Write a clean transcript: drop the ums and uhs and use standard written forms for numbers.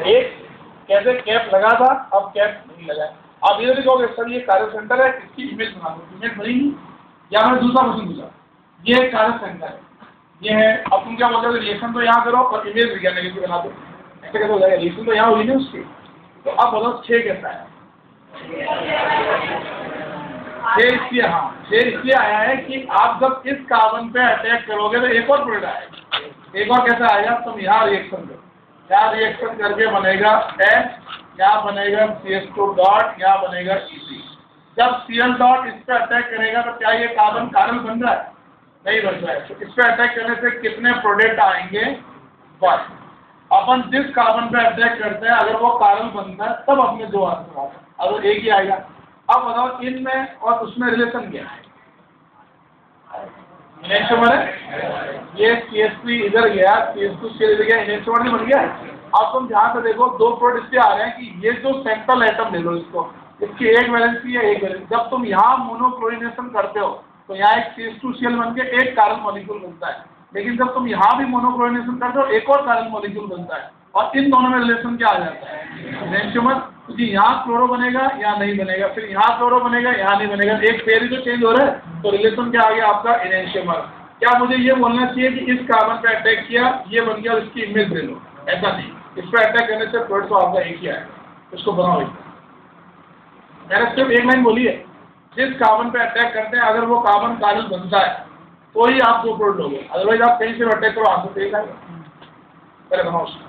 एक कैसे कैप लगा था, अब कैप नहीं लगा है। आप ये देखोगे सर ये कार्य सेंटर है, इसकी इमेज बना दो, इमेज बनेगी। या मैं दूसरा क्वेश्चन पूछा, ये कार्य सेंटर है, ये है। अब तुम क्या बोलते हो, रिलेशन तो यहाँ करो और इमेज विज्ञान नेगेटिव बना दो, ऐसे कैसे हो जाएगा? रिलेशन तो यहाँ हुई ना उसकी। तो अब बताओ 6 कैसा है? 6 इसलिए, हाँ 6 इसलिए आया है कि आप जब इस कार्बन पे अटैक करोगे तो एक और प्रोडक्ट आएगा। एक और कैसा आएगा, तुम यहाँ रिएक्शन करो, क्या रिएक्शन करके बनेगा H, यहाँ बनेगा CH2 डॉट, यहाँ बनेगा Ec। जब Cl डॉट इस पे अटैक करेगा तो क्या ये कार्बन कार्बन बन रहा है? नहीं बन रहा है। तो इस पे अटैक करने से कितने प्रोडक्ट आएंगे? 1। अपन जिस कार्बन पे अटैक करते हैं अगर वो कार्बन बनता है तब अपने 2 आंसर आते हैं, अब एक ही आएगा। अब बताओ इनमें और उसमें रिलेशन क्या है? इनेंशियोमर है, ये CH3 इधर गया, CH2 इधर गया, इनेंशियोमर नहीं बन गया। अब तुम ध्यान से देखो, 2 प्रोडक्ट इससे आ रहे हैं कि ये जो सेंट्रल एटम ले लो इसको, इसकी एक वैलेंसी है, एक वैलेंसी। जब तुम यहाँ मोनोक्लोरिनेशन करते हो तो यहाँ एक CH2Cl बन के एक कार्बन मॉलिक्यूल बनता है, लेकिन जब तुम यहाँ भी मोनोक्लोरिनेशन करते हो एक और कार्बन मॉलिक्यूल बनता है, और इन दोनों में रिलेशन क्या आ जाता है? इनेंशियोमर। क्योंकि यहाँ क्लोरो बनेगा, यहाँ नहीं बनेगा, फिर यहाँ क्लोरो बनेगा, यहाँ नहीं बनेगा, एक पेयर ही तो चेंज हो रहा है, तो रिलेशन क्या आ गया आपका? इनेंशियोमर। क्या मुझे ये बोलना चाहिए कि इस कार्बन पे अटैक किया, ये बन गया, इसकी इमेज ले लो? ऐसा नहीं, इस पे अटैक करने से प्रोडक्ट तो आपका एक ही आया, इसको बनाओ। मैंने सिर्फ एक लाइन बोली है, जिस कार्बन पे अटैक करते हैं अगर वो कार्बन कार्बन बनता है तो ही आप 2 प्रोडक्ट लोगे, अदरवाइज आप कहीं से अटैक करो, आपको एक आएगा। पहले बनाओ।